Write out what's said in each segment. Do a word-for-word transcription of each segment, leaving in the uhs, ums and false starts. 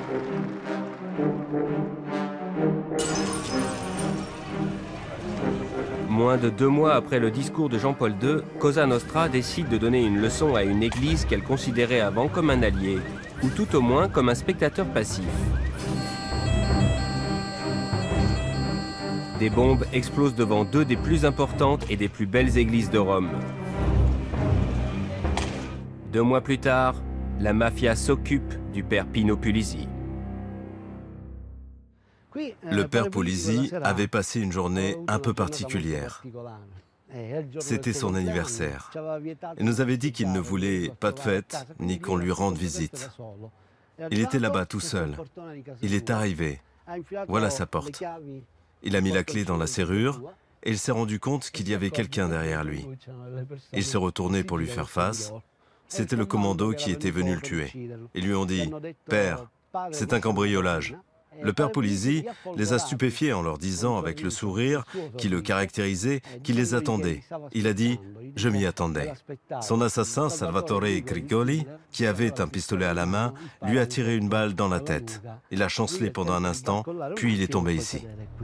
Moins de deux mois après le discours de Jean-Paul deux, Cosa Nostra décide de donner une leçon à une église qu'elle considérait avant comme un allié, ou tout au moins comme un spectateur passif. Des bombes explosent devant deux des plus importantes et des plus belles églises de Rome. Deux mois plus tard, la mafia s'occupe du père Pino Puglisi. Le père Puglisi avait passé une journée un peu particulière. C'était son anniversaire. Il nous avait dit qu'il ne voulait pas de fête, ni qu'on lui rende visite. Il était là-bas tout seul. Il est arrivé. Voilà sa porte. Il a mis la clé dans la serrure et il s'est rendu compte qu'il y avait quelqu'un derrière lui. Il s'est retourné pour lui faire face. C'était le commando qui était venu le tuer. Ils lui ont dit « Père, c'est un cambriolage ». Le père Puglisi les a stupéfiés en leur disant avec le sourire qui le caractérisait qu'il les attendait. Il a dit « Je m'y attendais ». Son assassin, Salvatore Grigoli, qui avait un pistolet à la main, lui a tiré une balle dans la tête. Il a chancelé pendant un instant, puis il est tombé ici.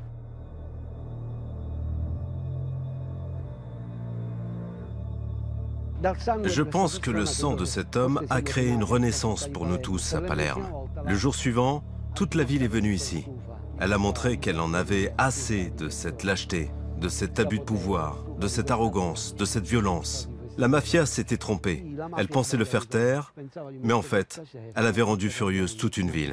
Je pense que le sang de cet homme a créé une renaissance pour nous tous à Palerme. Le jour suivant, toute la ville est venue ici. Elle a montré qu'elle en avait assez de cette lâcheté, de cet abus de pouvoir, de cette arrogance, de cette violence. La mafia s'était trompée. Elle pensait le faire taire, mais en fait, elle avait rendu furieuse toute une ville.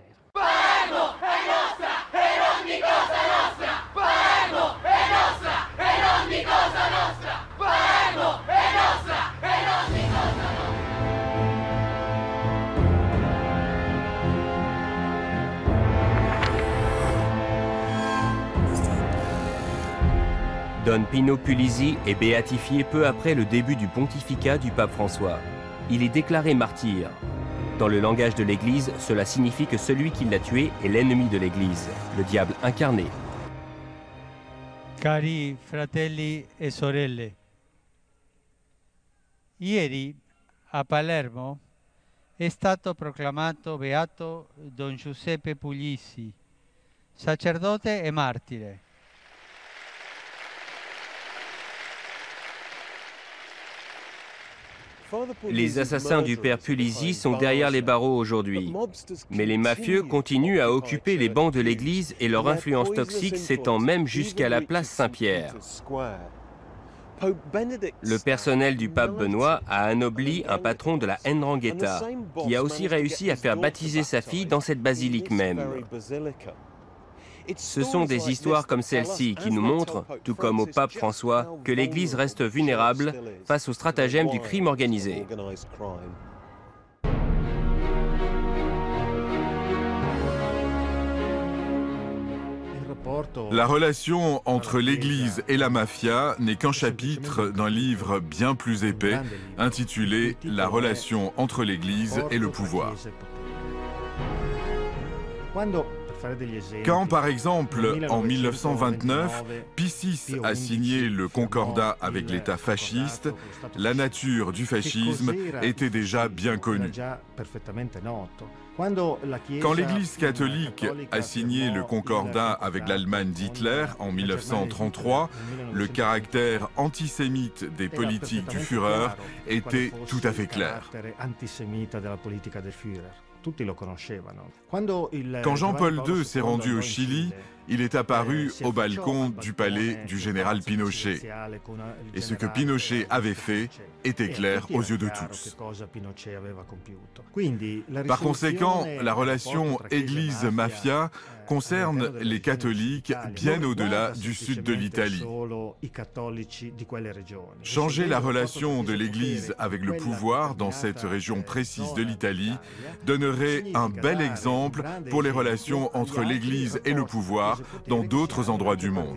Don Pino Puglisi est béatifié peu après le début du pontificat du pape François. Il est déclaré martyr. Dans le langage de l'Église, cela signifie que celui qui l'a tué est l'ennemi de l'Église, le diable incarné. Cari fratelli e sorelle, ieri a Palermo è stato proclamato beato Don Giuseppe Puglisi, sacerdote e martire. Les assassins du père Puglisi sont derrière les barreaux aujourd'hui. Mais les mafieux continuent à occuper les bancs de l'église et leur influence toxique s'étend même jusqu'à la place Saint-Pierre. Le personnel du pape Benoît a anobli un patron de la Ndrangheta, qui a aussi réussi à faire baptiser sa fille dans cette basilique même. Ce sont des histoires comme celle-ci qui nous montrent, tout comme au pape François, que l'Église reste vulnérable face aux stratagèmes du crime organisé. La relation entre l'Église et la mafia n'est qu'un chapitre d'un livre bien plus épais, intitulé « La relation entre l'Église et le pouvoir ». Quand, par exemple, en mille neuf cent vingt-neuf, Pie six a signé le concordat avec l'État fasciste, la nature du fascisme était déjà bien connue. Quand l'Église catholique a signé le concordat avec l'Allemagne d'Hitler en mille neuf cent trente-trois, le caractère antisémite des politiques du Führer était tout à fait clair. Quand Jean-Paul deux s'est rendu au Chili, il est apparu au balcon du palais du général Pinochet. Et ce que Pinochet avait fait était clair aux yeux de tous. Par conséquent, la relation Église-mafia concerne les catholiques bien au-delà du sud de l'Italie. Changer la relation de l'Église avec le pouvoir dans cette région précise de l'Italie donnerait un bel exemple pour les relations entre l'Église et le pouvoir dans d'autres endroits du monde.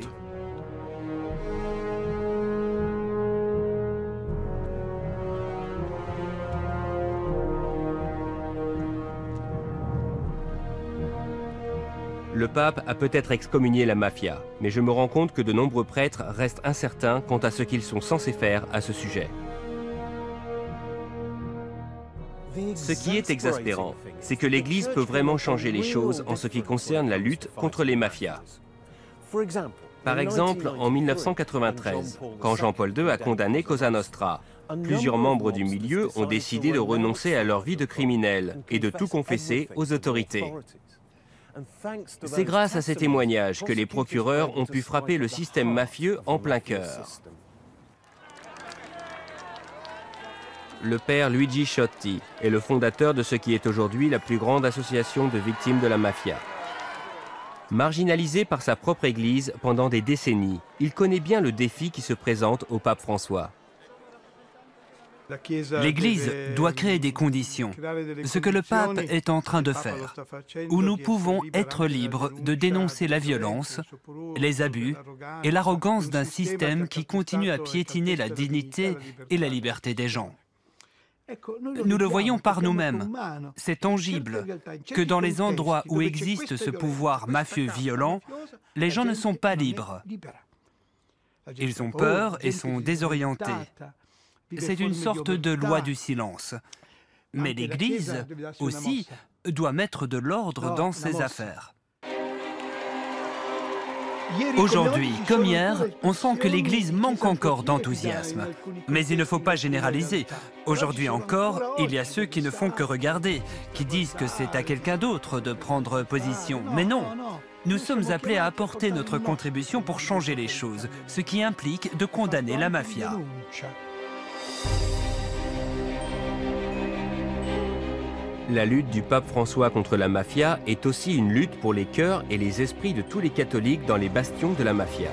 Le pape a peut-être excommunié la mafia, mais je me rends compte que de nombreux prêtres restent incertains quant à ce qu'ils sont censés faire à ce sujet. Ce qui est exaspérant, c'est que l'Église peut vraiment changer les choses en ce qui concerne la lutte contre les mafias. Par exemple, en mille neuf cent quatre-vingt-treize, quand Jean-Paul deux a condamné Cosa Nostra, plusieurs membres du milieu ont décidé de renoncer à leur vie de criminels et de tout confesser aux autorités. C'est grâce à ces témoignages que les procureurs ont pu frapper le système mafieux en plein cœur. Le père Luigi Ciotti est le fondateur de ce qui est aujourd'hui la plus grande association de victimes de la mafia. Marginalisé par sa propre Église pendant des décennies, il connaît bien le défi qui se présente au pape François. L'Église doit créer des conditions, ce que le pape est en train de faire, où nous pouvons être libres de dénoncer la violence, les abus et l'arrogance d'un système qui continue à piétiner la dignité et la liberté des gens. Nous le voyons par nous-mêmes. C'est tangible que dans les endroits où existe ce pouvoir mafieux violent, les gens ne sont pas libres. Ils ont peur et sont désorientés. C'est une sorte de loi du silence. Mais l'Église, aussi, doit mettre de l'ordre dans ses affaires. Aujourd'hui, comme hier, on sent que l'Église manque encore d'enthousiasme. Mais il ne faut pas généraliser. Aujourd'hui encore, il y a ceux qui ne font que regarder, qui disent que c'est à quelqu'un d'autre de prendre position. Mais non, nous sommes appelés à apporter notre contribution pour changer les choses, ce qui implique de condamner la mafia. La lutte du pape François contre la mafia est aussi une lutte pour les cœurs et les esprits de tous les catholiques dans les bastions de la mafia.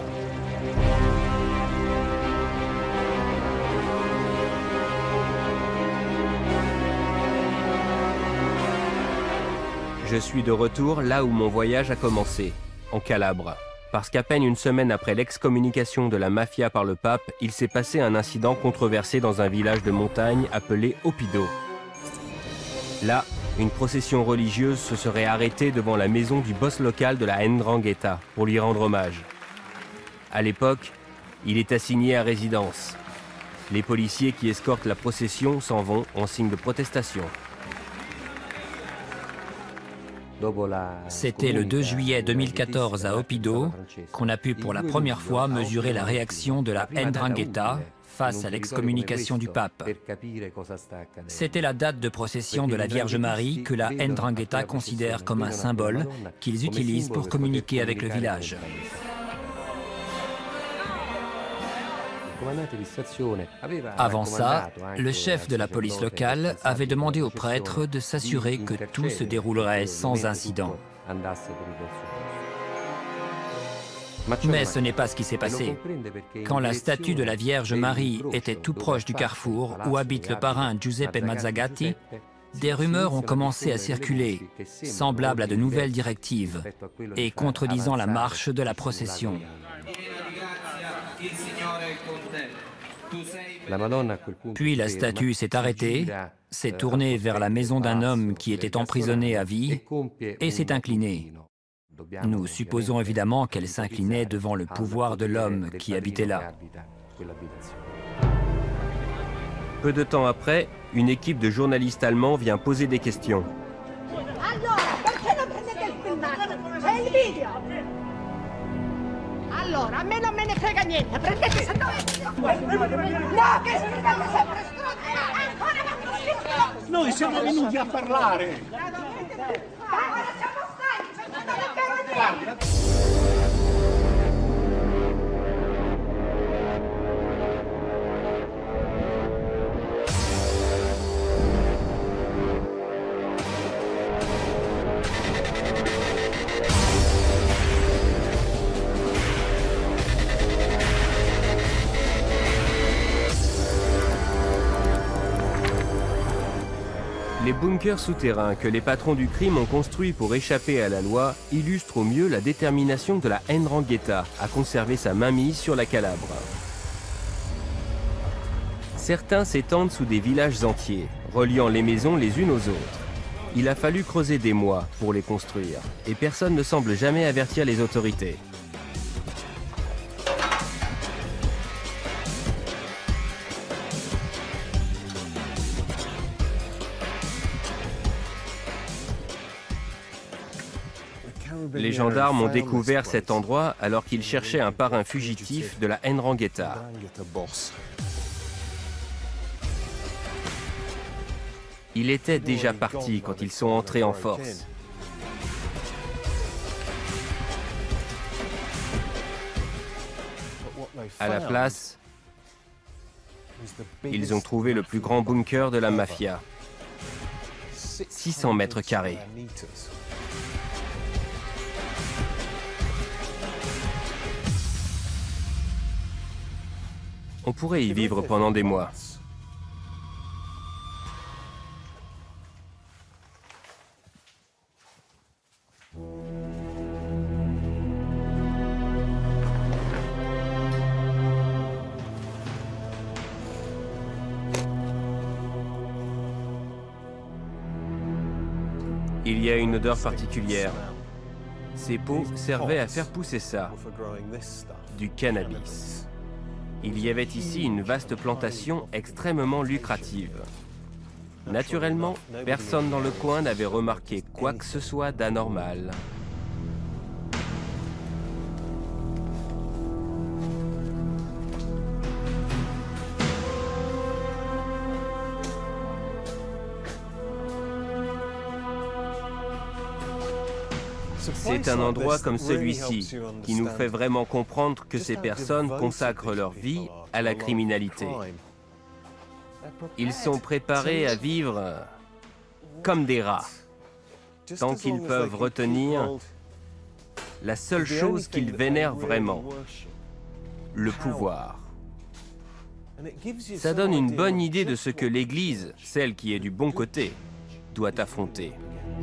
Je suis de retour là où mon voyage a commencé, en Calabre. Parce qu'à peine une semaine après l'excommunication de la mafia par le pape, il s'est passé un incident controversé dans un village de montagne appelé Oppido. Là, une procession religieuse se serait arrêtée devant la maison du boss local de la Ndrangheta pour lui rendre hommage. À l'époque, il est assigné à résidence. Les policiers qui escortent la procession s'en vont en signe de protestation. C'était le deux juillet deux mille quatorze à Oppido qu'on a pu pour la première fois mesurer la réaction de la Ndrangheta face à l'excommunication du pape. C'était la date de procession de la Vierge Marie que la Ndrangheta considère comme un symbole qu'ils utilisent pour communiquer avec le village. Avant ça, le chef de la police locale avait demandé aux prêtres de s'assurer que tout se déroulerait sans incident. Mais ce n'est pas ce qui s'est passé. Quand la statue de la Vierge Marie était tout proche du carrefour où habite le parrain Giuseppe Mazzagatti, des rumeurs ont commencé à circuler, semblables à de nouvelles directives et contredisant la marche de la procession. Puis la statue s'est arrêtée, s'est tournée vers la maison d'un homme qui était emprisonné à vie et s'est inclinée. Nous supposons évidemment qu'elle s'inclinait devant le pouvoir de l'homme qui habitait là. Peu de temps après, une équipe de journalistes allemands vient poser des questions. Allora, a me non me ne frega niente, prendete se no... No, che scrivete sempre stronzate! Ancora ma così! Noi siamo venuti a parlare! Ora siamo stanchi, c'è tutta la carne! Les bunkers souterrains que les patrons du crime ont construits pour échapper à la loi illustrent au mieux la détermination de la Ndrangheta à conserver sa mainmise sur la Calabre. Certains s'étendent sous des villages entiers, reliant les maisons les unes aux autres. Il a fallu creuser des mois pour les construire, et personne ne semble jamais avertir les autorités. Les gendarmes ont découvert cet endroit alors qu'ils cherchaient un parrain fugitif de la Ndrangheta. Il était déjà parti quand ils sont entrés en force. À la place, ils ont trouvé le plus grand bunker de la mafia, six cents mètres carrés. On pourrait y vivre pendant des mois. Il y a une odeur particulière. Ces pots servaient à faire pousser ça, du cannabis. Il y avait ici une vaste plantation extrêmement lucrative. Naturellement, personne dans le coin n'avait remarqué quoi que ce soit d'anormal. C'est un endroit comme celui-ci qui nous fait vraiment comprendre que ces personnes consacrent leur vie à la criminalité. Ils sont préparés à vivre comme des rats, tant qu'ils peuvent retenir la seule chose qu'ils vénèrent vraiment, le pouvoir. Ça donne une bonne idée de ce que l'Église, celle qui est du bon côté, doit affronter.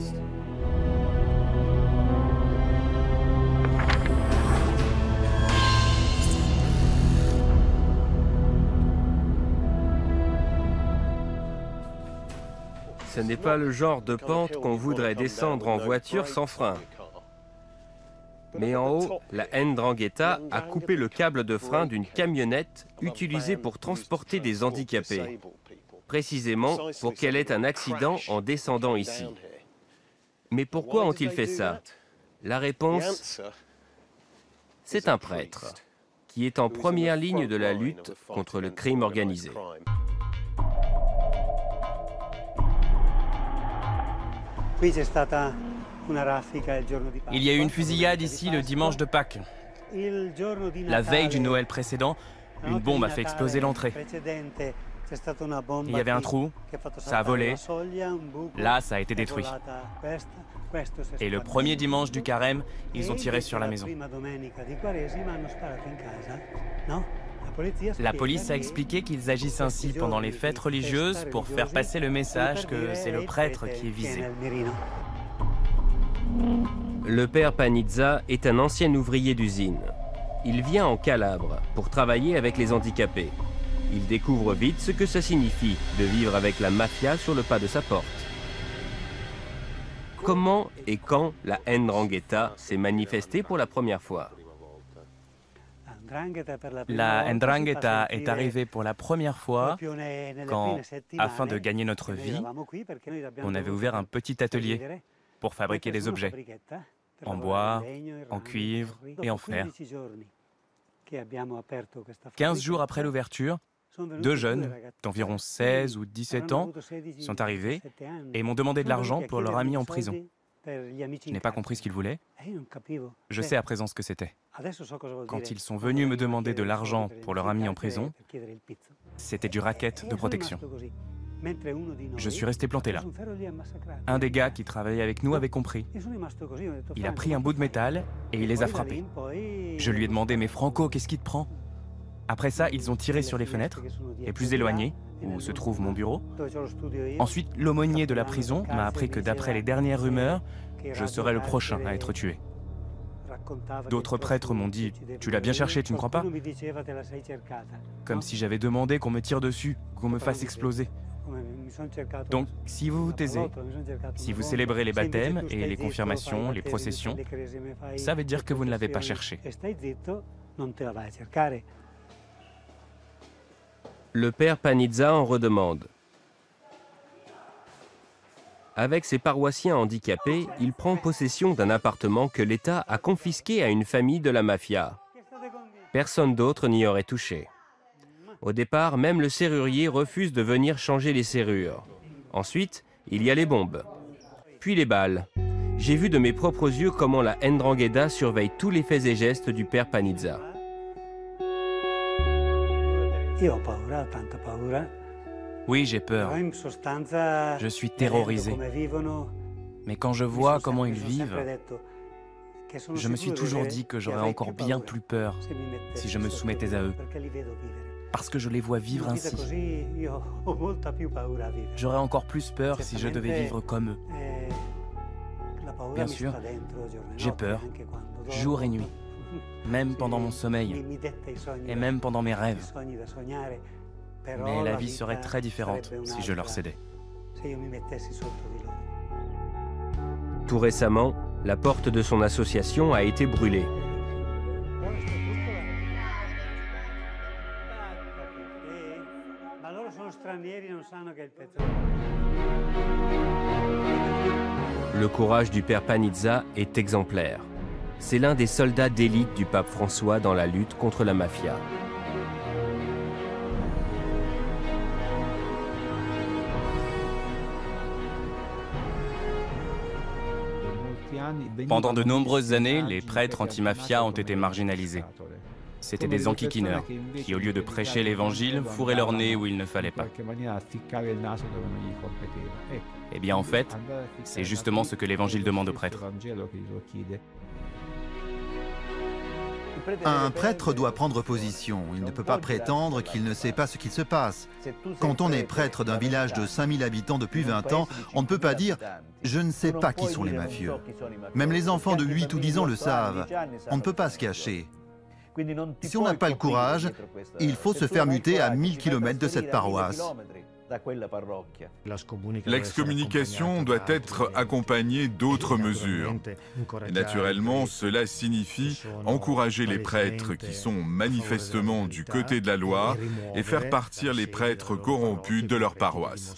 Ce n'est pas le genre de pente qu'on voudrait descendre en voiture sans frein. Mais en haut, la Ndrangheta a coupé le câble de frein d'une camionnette utilisée pour transporter des handicapés, précisément pour qu'elle ait un accident en descendant ici. Mais pourquoi ont-ils fait ça? La réponse, c'est un prêtre, qui est en première ligne de la lutte contre le crime organisé. Il y a eu une fusillade ici le dimanche de Pâques. La veille du Noël précédent, une bombe a fait exploser l'entrée. Il y avait un trou, ça a volé, là ça a été détruit. Et le premier dimanche du carême, ils ont tiré sur la maison. La police a expliqué qu'ils agissent ainsi pendant les fêtes religieuses pour faire passer le message que c'est le prêtre qui est visé. Le père Panizza est un ancien ouvrier d'usine. Il vient en Calabre pour travailler avec les handicapés. Il découvre vite ce que ça signifie de vivre avec la mafia sur le pas de sa porte. Comment et quand la Ndrangheta s'est manifestée pour la première fois? La Ndrangheta est arrivée pour la première fois quand, afin de gagner notre vie, on avait ouvert un petit atelier pour fabriquer des objets, en bois, en cuivre et en fer. quinze jours après l'ouverture, deux jeunes, d'environ seize ou dix-sept ans, sont arrivés et m'ont demandé de l'argent pour leur ami en prison. Je n'ai pas compris ce qu'ils voulaient. Je sais à présent ce que c'était. Quand ils sont venus me demander de l'argent pour leur ami en prison, c'était du racket de protection. Je suis resté planté là. Un des gars qui travaillait avec nous avait compris. Il a pris un bout de métal et il les a frappés. Je lui ai demandé « Mais Franco, qu'est-ce qui te prend ?» Après ça, ils ont tiré sur les fenêtres, et plus éloigné, où se trouve mon bureau. Ensuite, l'aumônier de la prison m'a appris que d'après les dernières rumeurs, je serais le prochain à être tué. D'autres prêtres m'ont dit « Tu l'as bien cherché, tu ne crois pas ?» Comme si j'avais demandé qu'on me tire dessus, qu'on me fasse exploser. Donc, si vous vous taisez, si vous célébrez les baptêmes et les confirmations, les processions, ça veut dire que vous ne l'avez pas cherché. Le père Panizza en redemande. Avec ses paroissiens handicapés, il prend possession d'un appartement que l'État a confisqué à une famille de la mafia. Personne d'autre n'y aurait touché. Au départ, même le serrurier refuse de venir changer les serrures. Ensuite, il y a les bombes, puis les balles. J'ai vu de mes propres yeux comment la Ndrangheta surveille tous les faits et gestes du père Panizza. Oui, j'ai peur. Je suis terrorisé. Mais quand je vois comment ils vivent, je me suis toujours dit que j'aurais encore bien plus peur si je me soumettais à eux. Parce que je les vois vivre ainsi. J'aurais encore plus peur si je devais vivre comme eux. Bien sûr, j'ai peur, jour et nuit, même pendant mon sommeil, et même pendant mes rêves. Mais la vie serait très différente si je leur cédais. Tout récemment, la porte de son association a été brûlée. Le courage du père Panizza est exemplaire. C'est l'un des soldats d'élite du pape François dans la lutte contre la mafia. Pendant de nombreuses années, les prêtres anti-mafia ont été marginalisés. C'étaient des enquiquineurs qui, au lieu de prêcher l'évangile, fourraient leur nez où il ne fallait pas. Eh bien, en fait, c'est justement ce que l'évangile demande aux prêtres. Un prêtre doit prendre position. Il ne peut pas prétendre qu'il ne sait pas ce qu'il se passe. Quand on est prêtre d'un village de cinq mille habitants depuis vingt ans, on ne peut pas dire « je ne sais pas qui sont les mafieux ». Même les enfants de huit ou dix ans le savent. On ne peut pas se cacher. Si on n'a pas le courage, il faut se faire muter à mille kilomètres de cette paroisse. L'excommunication doit être accompagnée d'autres mesures. Et naturellement, cela signifie encourager les prêtres qui sont manifestement du côté de la loi et faire partir les prêtres corrompus de leur paroisse.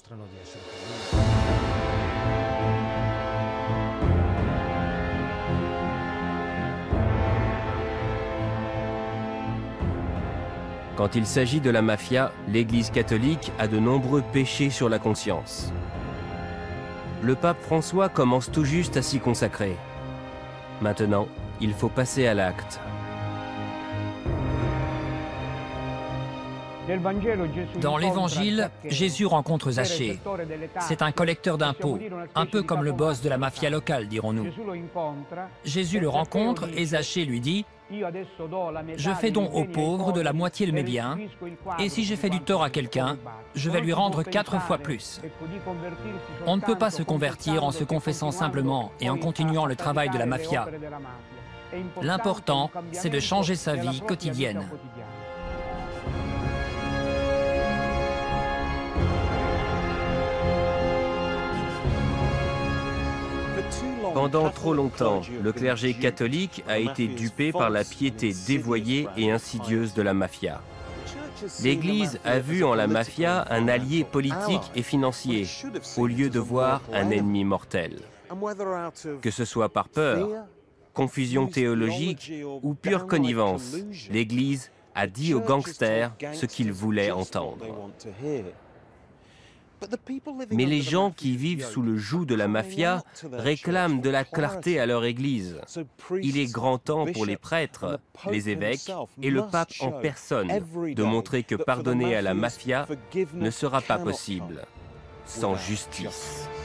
Quand il s'agit de la mafia, l'Église catholique a de nombreux péchés sur la conscience. Le pape François commence tout juste à s'y consacrer. Maintenant, il faut passer à l'acte. Dans l'Évangile, Jésus rencontre Zachée. C'est un collecteur d'impôts, un peu comme le boss de la mafia locale, dirons-nous. Jésus le rencontre et Zachée lui dit « Je fais don aux pauvres de la moitié de mes biens, et si j'ai fait du tort à quelqu'un, je vais lui rendre quatre fois plus. » On ne peut pas se convertir en se confessant simplement et en continuant le travail de la mafia. L'important, c'est de changer sa vie quotidienne. Pendant trop longtemps, le clergé catholique a été dupé par la piété dévoyée et insidieuse de la mafia. L'Église a vu en la mafia un allié politique et financier, au lieu de voir un ennemi mortel. Que ce soit par peur, confusion théologique ou pure connivence, l'Église a dit aux gangsters ce qu'ils voulaient entendre. Mais les gens qui vivent sous le joug de la mafia réclament de la clarté à leur Église. Il est grand temps pour les prêtres, les évêques et le pape en personne de montrer que pardonner à la mafia ne sera pas possible sans justice.